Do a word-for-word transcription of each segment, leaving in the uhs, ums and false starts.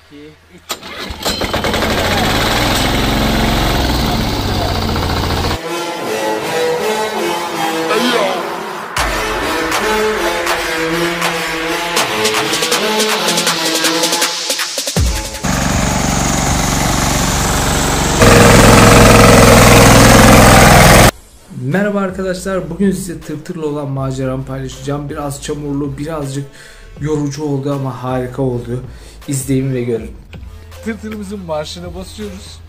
iki, üç. Merhaba arkadaşlar, bugün size tırtırla olan maceramı paylaşacağım. Biraz çamurlu, birazcık yorucu oldu ama harika oldu. İzleyin ve görün. Tırtırımızın marşına basıyoruz.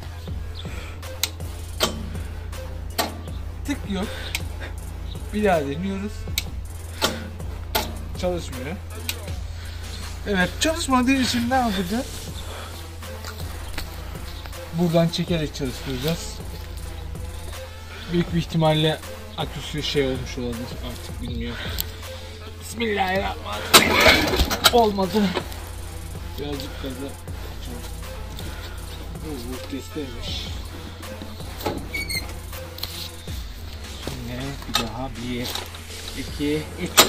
Tık yok. Bir daha deniyoruz. Çalışmıyor. Evet, çalışmadığı için ne yapacağız? Buradan çekerek çalıştıracağız. Büyük bir ihtimalle aküsü şey olmuş olabilir, artık bilmiyorum. Bismillahirrahmanirrahim. Olmadı. Birazcık gaza açalım. Bu bu testeymiş. Şimdi bir daha bir, iki, üç.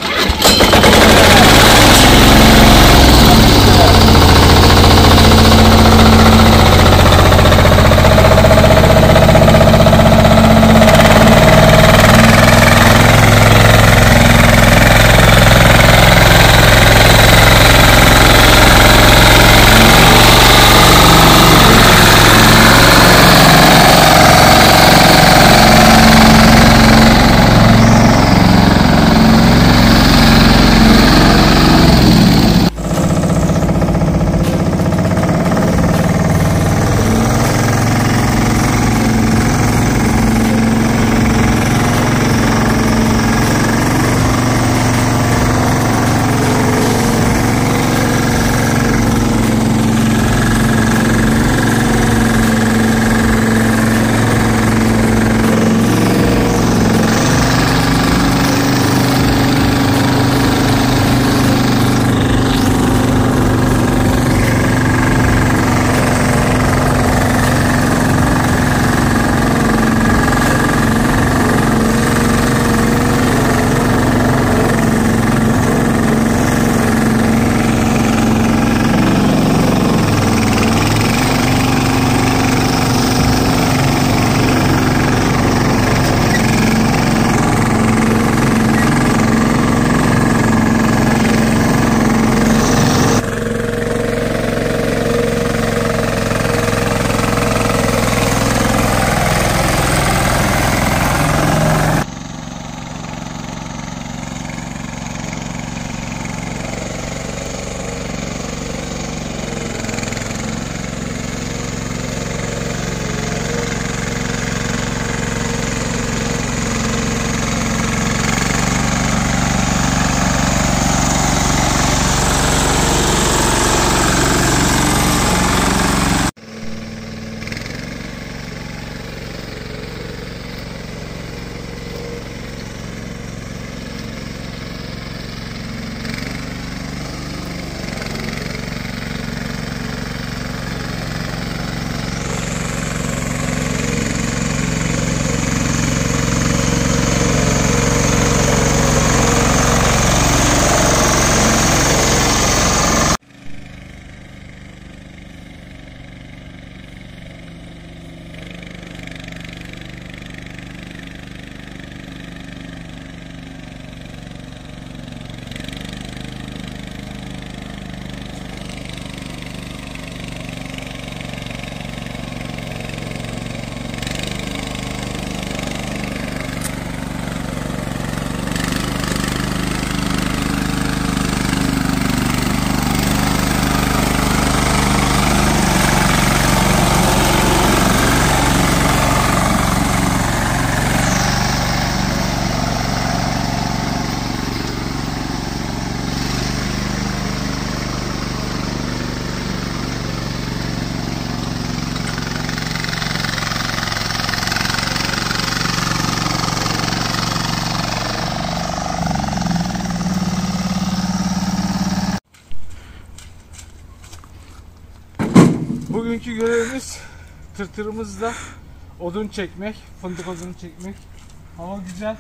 Bugünkü görevimiz tırtırımızla odun çekmek, fındık odunu çekmek. Hava güzel.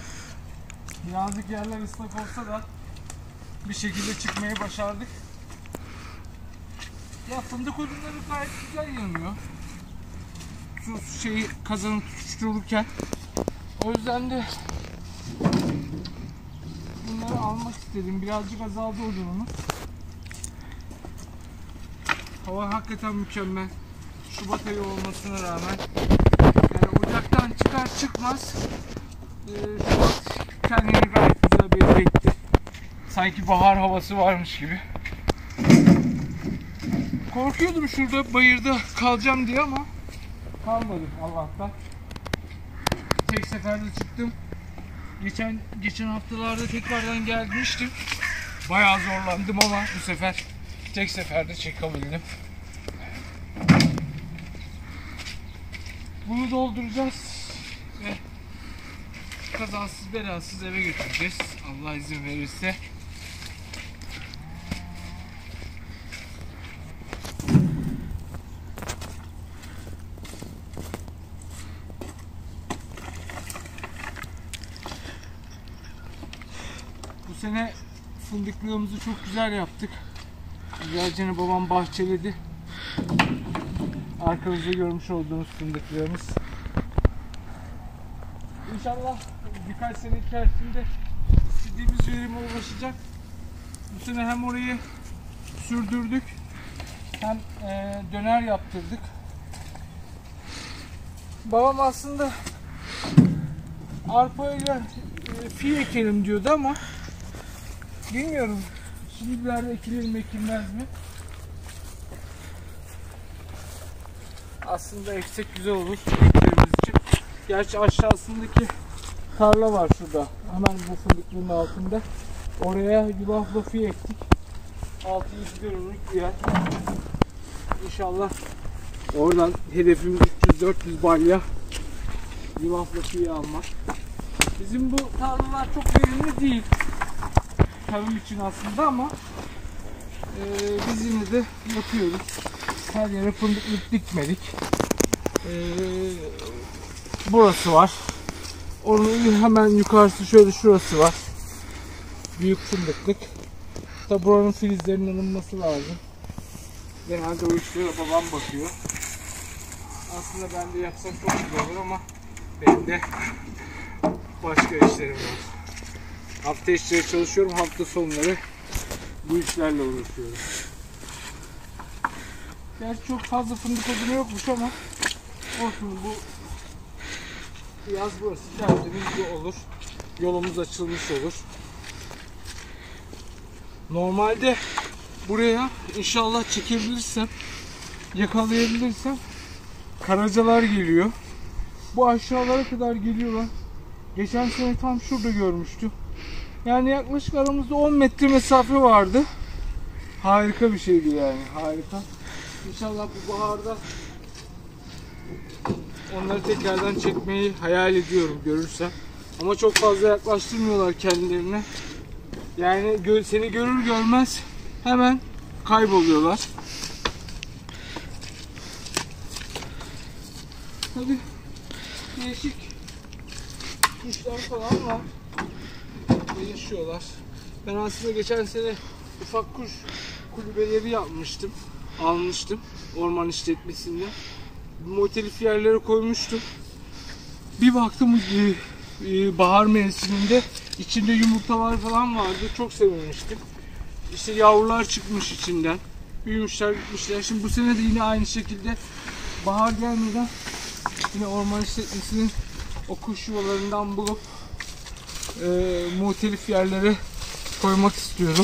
Birazcık yerler ıslak olsa da bir şekilde çıkmayı başardık. Ya fındık odunları gayet güzel yanıyor. Su şeyi kazanı tutuştururken. O yüzden de bunları almak istedim. Birazcık azaldı odunumuz. Hava hakikaten mükemmel. Şubat ayı olmasına rağmen. Yani ocaktan çıkar çıkmaz e, Şubat kendini gayet güzel belli etti. Sanki bahar havası varmış gibi. Korkuyordum şurada bayırda kalacağım diye ama kalmadım Allah'tan. Tek seferde çıktım. Geçen geçen haftalarda tekrardan gelmiştim. Bayağı zorlandım ama bu sefer tek seferde çıkabildim. Bunu dolduracağız ve kazasız belasız eve götüreceğiz. Allah izin verirse. Bu sene fındıklığımızı çok güzel yaptık. Güzelce babam bahçeledi. Arkamızda görmüş olduğunuz fındıklığımız. İnşallah birkaç sene içerisinde istediğimiz verime ulaşacak. Bu sene hem orayı sürdürdük hem e, döner yaptırdık. Babam aslında arpayla e, fi ekelim diyordu ama bilmiyorum şimdilerde ekilir mi ekilmez mi? Aslında eksek güzel olur eklerimiz için. Gerçi aşağısındaki tarla var şurada. Hemen bu fındıklığın altında. Oraya yulafla fi ektik. altı yüz dönümlük bir yer. İnşallah oradan hedefimiz üç yüz dört yüz balya yulafla fi almak. Bizim bu tarlalar çok verimli değil. Tarım için aslında ama e, biz yine de yapıyoruz. Her yere fındıklık dikmedik. Ee, burası var. Onun hemen yukarısı şöyle şurası var. Büyük fındıklık. Tabi buranın filizlerinin alınması lazım. Genelde o işlere babam bakıyor. Aslında ben de yapsam çok güzel olur ama benim de başka işlerim var. Hafta içleri çalışıyorum, hafta sonları bu işlerle uğraşıyorum. Gerçi çok fazla fındık odunu yokmuş ama olsun, bu yaz burası tertemiz olur. Yolumuz açılmış olur. Normalde buraya inşallah çekebilirsem, yakalayabilirsem karacalar geliyor. Bu aşağılara kadar geliyorlar. Geçen sene tam şurada görmüştüm. Yani yaklaşık aramızda on metre mesafe vardı. Harika bir şeydi yani, harika. İnşallah bu baharda onları tekrardan çekmeyi hayal ediyorum görürsem. Ama çok fazla yaklaştırmıyorlar kendilerine. Yani seni görür görmez hemen kayboluyorlar. Tabii değişik kuşlar falan var. Yaşıyorlar. Ben aslında geçen sene ufak kuş kulübeleri yapmıştım. Almıştım orman işletmesinden. Motelif yerlere koymuştum. Bir baktım e, e, bahar mevsiminde içinde yumurtalar falan vardı. Çok sevinmiştim. İşte yavrular çıkmış içinden. Büyümüşler, gitmişler. Şimdi bu sene de yine aynı şekilde bahar gelmeden yine orman işletmesinin o kuş yuvalarından bulup e, muhtelif yerlere koymak istiyorum.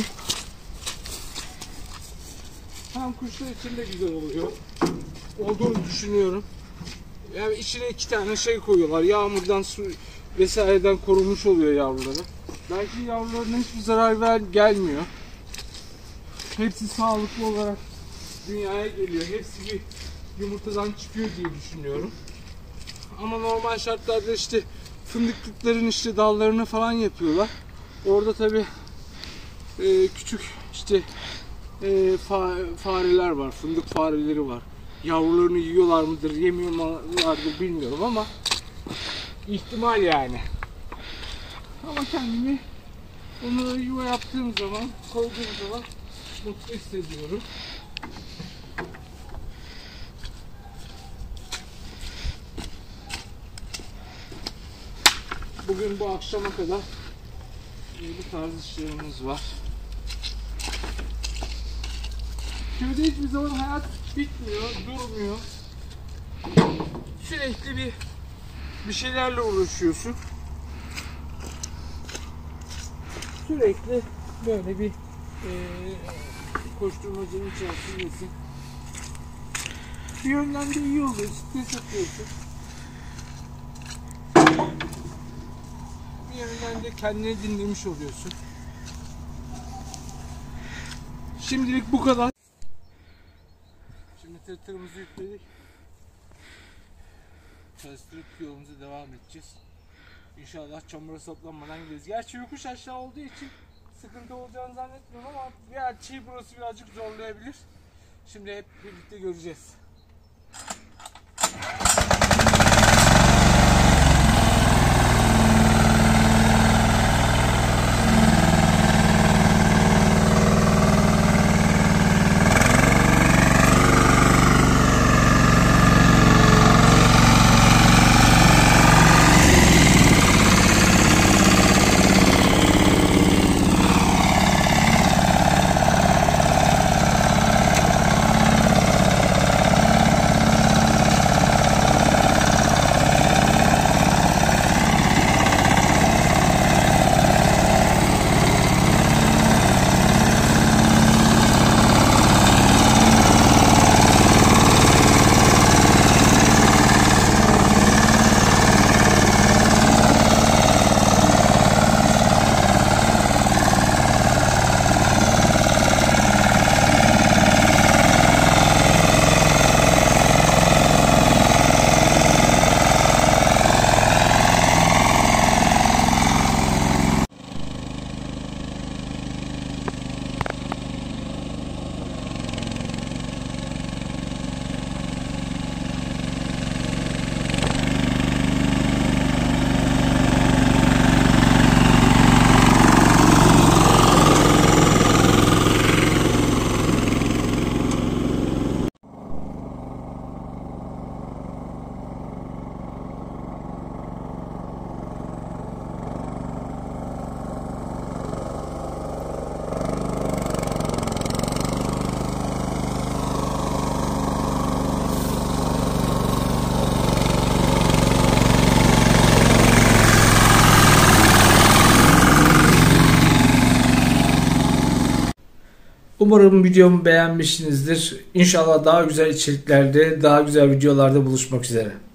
Hem kuşlar için de güzel oluyor. Olduğunu düşünüyorum. Yani içine iki tane şey koyuyorlar. Yağmurdan, su vesaireden korunmuş oluyor yavruları. Belki yavrularına hiçbir zarar ver, gelmiyor. Hepsi sağlıklı olarak dünyaya geliyor. Hepsi bir yumurtadan çıkıyor diye düşünüyorum. Ama normal şartlarda işte fındıklıkların işte dallarını falan yapıyorlar. Orada tabi e, küçük işte e, fa fareler var, fındık fareleri var. Yavrularını yiyorlar mıdır, yemiyorlardır bilmiyorum ama ihtimal yani. Ama kendimi onu yuva yaptığım zaman, koyduğum zaman mutlu hissediyorum. bugün bu akşama kadar bu tarz işlerimiz var. Köyde hiçbir zaman hayat bitmiyor, durmuyor. Sürekli bir bir şeylerle uğraşıyorsun. Sürekli böyle bir e, koşturmacanın içerisindesin. Bir yönden de iyi oluyor, stres atıyorsun. Bir yönden de kendini dinlemiş oluyorsun. Şimdilik bu kadar. Şimdi tırtırımızı yükledik. Çalıştırıp yolumuza devam edeceğiz. İnşallah çamura saplanmadan gideriz. Gerçi yokuş aşağı olduğu için sıkıntı olacağını zannetmiyorum ama gerçi burası birazcık zorlayabilir. Şimdi hep birlikte göreceğiz. Umarım videomu beğenmişsinizdir. İnşallah daha güzel içeriklerde, daha güzel videolarda buluşmak üzere.